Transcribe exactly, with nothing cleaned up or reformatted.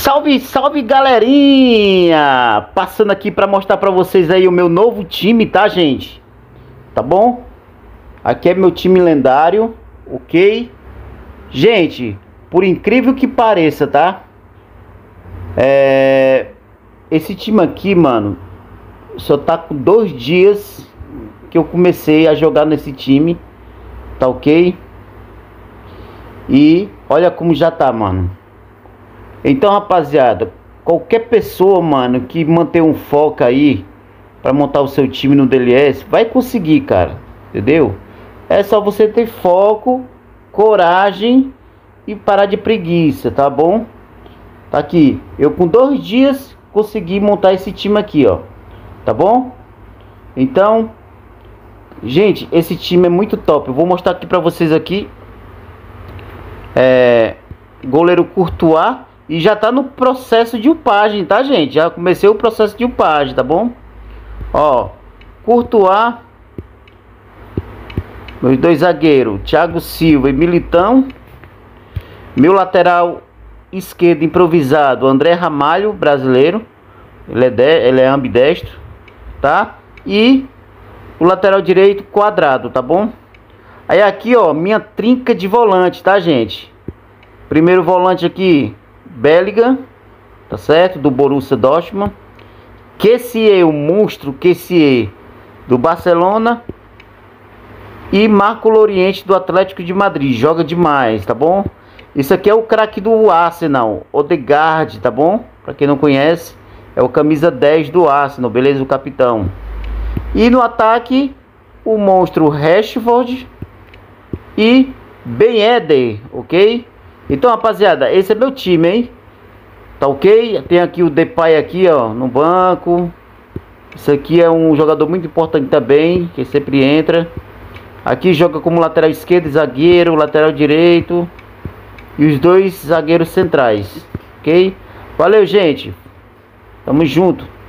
Salve, salve galerinha! Passando aqui para mostrar para vocês aí o meu novo time, tá, gente? Tá bom? Aqui é meu time lendário, ok? Gente, por incrível que pareça, tá? É... Esse time aqui, mano, só tá com dois dias que eu comecei a jogar nesse time, tá ok? E olha como já tá, mano. Então, rapaziada, qualquer pessoa, mano, que manter um foco aí pra montar o seu time no D L S, vai conseguir, cara, entendeu? É só você ter foco, coragem e parar de preguiça, tá bom? Tá aqui, eu com dois dias consegui montar esse time aqui, ó, tá bom? Então, gente, esse time é muito top. Eu vou mostrar aqui pra vocês aqui. É... Goleiro Courtois. E já tá no processo de upagem, tá, gente? Já comecei o processo de upagem, tá bom? Ó, Courtois. Meus dois zagueiros, Thiago Silva e Militão. Meu lateral esquerdo improvisado, André Ramalho, brasileiro. Ele é, de, ele é ambidestro, tá? E o lateral direito, Quadrado, tá bom? Aí aqui, ó, minha trinca de volante, tá, gente? Primeiro volante aqui, Bellingham, tá certo? Do Borussia Dortmund. Kessié, o monstro Kessié, do Barcelona. E Marco Loriente, do Atlético de Madrid. Joga demais, tá bom? Isso aqui é o craque do Arsenal, Odegaard, tá bom? Pra quem não conhece, é o camisa dez do Arsenal, beleza? O capitão. E no ataque, o monstro Rashford e Ben Yedder, ok? Então, rapaziada, esse é meu time, hein? Tá ok? Tem aqui o Depay aqui, ó, no banco. Esse aqui é um jogador muito importante também, que sempre entra. Aqui joga como lateral esquerdo, zagueiro, lateral direito. E os dois zagueiros centrais, ok? Valeu, gente. Tamo junto.